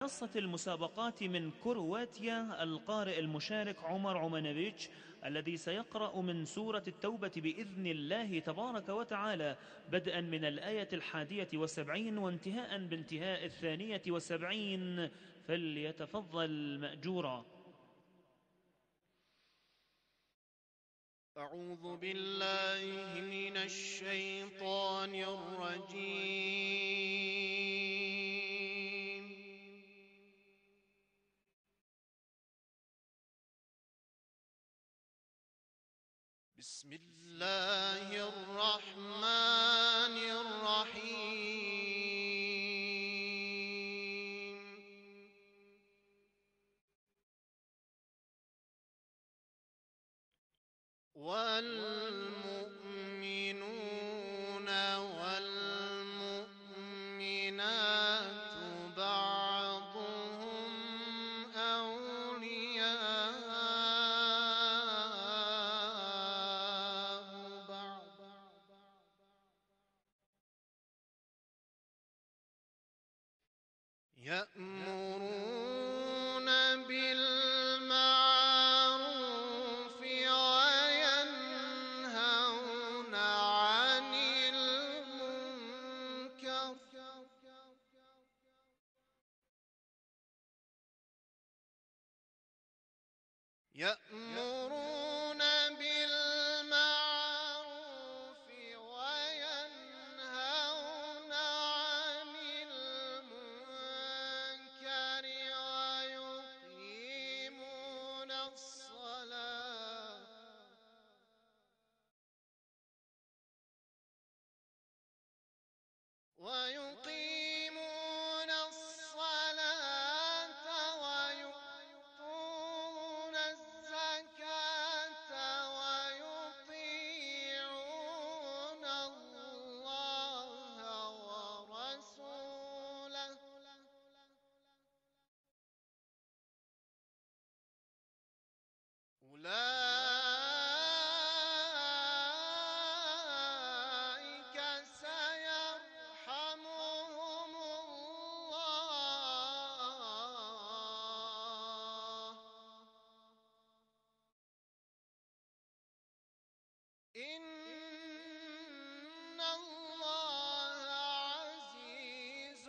حصة المسابقات من كرواتيا القارئ المشارك عمر عمانويتش، الذي سيقرأ من سورة التوبة بإذن الله تبارك وتعالى بدءا من الآية 71 وانتهاء بانتهاء 72. فليتفضل مأجورا. أعوذ بالله من الشيطان الرجيم. بسم الله الرحمن الرحيم. والمؤمنون والمؤمنات بعضهم أولياء بعض يأمرون بالمعروف وينهون عن المنكر يأمرون بالمعروف وينهون عن المنكر ويقيمون الصلاة ويؤتون الزكاة ويطيعون الله ورسوله أولئك سيرحمهم الله إن الله عزيز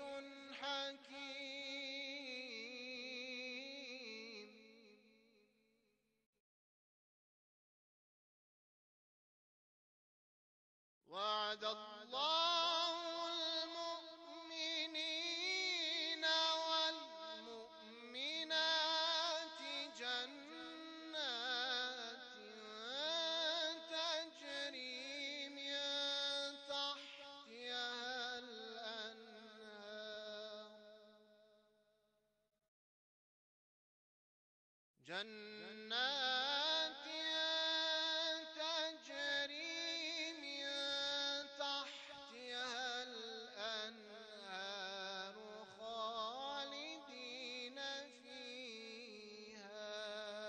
حكيم. وعد الله المؤمنين والمؤمنات جنات تجري من تحتها الأنهار جنات تجري من تحتها الأنهار خالدين فيها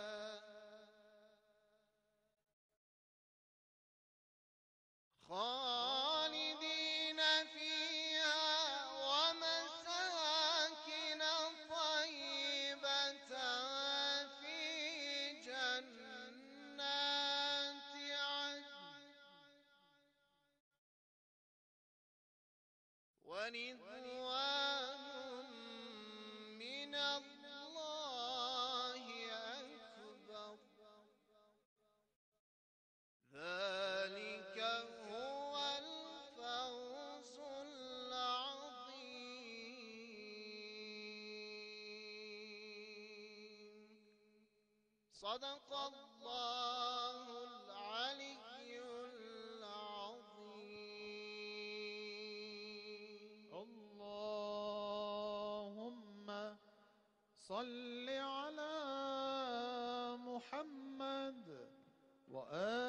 ومساكن طيبة في جنات عدن ورضوان من الله أكبر. ذلك هو الفوز العظيم. صدق الله العلي العظيم. اللهم صل على محمد وآل